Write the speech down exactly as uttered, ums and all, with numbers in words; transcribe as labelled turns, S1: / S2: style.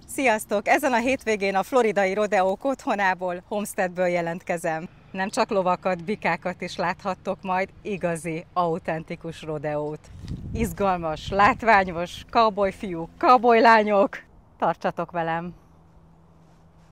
S1: Sziasztok! Ezen a hétvégén a floridai rodeók otthonából, Homesteadből jelentkezem. Nem csak lovakat, bikákat is láthattok majd, igazi, autentikus rodeót. Izgalmas, látványos, cowboy fiúk, cowboy lányok, tartsatok velem!